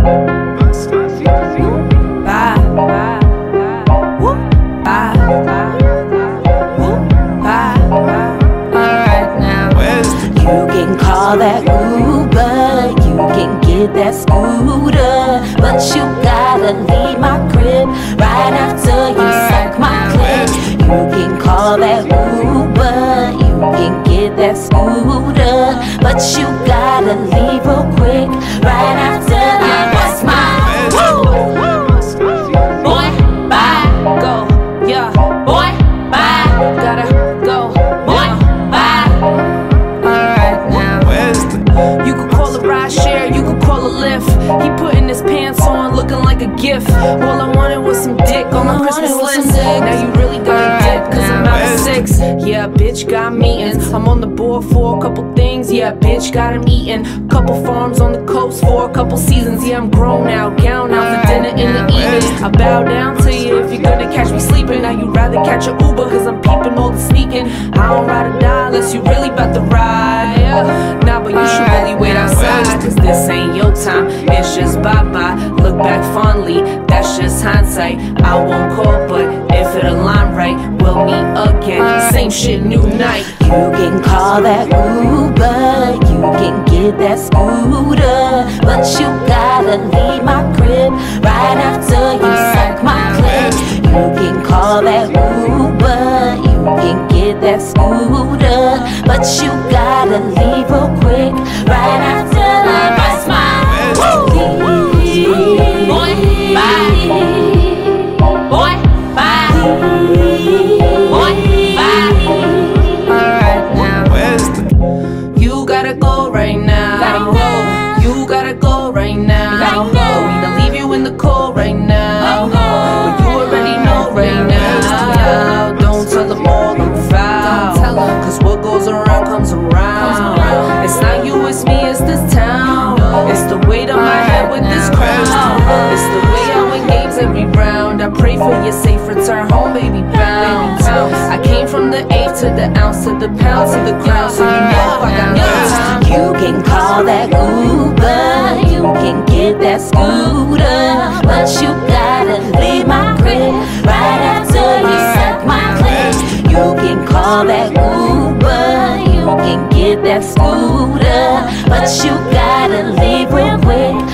That Uber, you can get that scooter, but you gotta leave my crib right after you suck my clit. You can call that Uber, you can get that scooter, but you gotta leave real quick right after I bust my Woo. Boy, bye, go, yeah. Boy, bye, gotta go. Boy, bye. You could call a rideshare, you could call a Lyft. He putting his pants on, looking like a gift. All I wanted was some dick on my Christmas list. Now you really gotta dip, cause I'm out of 6. Yeah, bitch got meetings. I'm on the board for a couple things. Yeah, bitch got him eating. Couple farms on the coast for a couple seasons. Yeah, I'm grown now, gown out for dinner in the evening. I bow down to you if you're gonna catch me sleeping. Now you'd rather catch a Uber, cause I'm peeping all the sneaking. I don't ride or die unless you really bout to ride. Yeah. Nah, but you should really wait outside, cause this ain't your time, it's just bye-bye. Look back fondly, that's just hindsight. I won't call, but if it align right, we'll meet again. Same shit, new night. You can call that Uber, you can get that scooter, but you gotta leave my crib right after you suck my clit. You can call that Uber, you can get that scooter, but you gotta leave real quick right after I bust my Woo. Boy, bye. Boy, bye. Boy, bye. Alright now, you gotta go right now. You gotta go right now. We gonna leave you in the cold right now, but you already know right now. Don't tell them all I'm foul, cause what goes around comes around. It's not you, it's me, it's this town. It's the weight on my head with this crown. It's the way I win games every round. I pray for your safe return home, baby, bounce. I came from the eighth to the ounce to the pound to the crown, so you know I got no time. You can call that Uber, you can get that scooter, but you gotta leave my crib right after you suck my clit. You can call that Uber, you can get that scooter, but you gotta leave real quick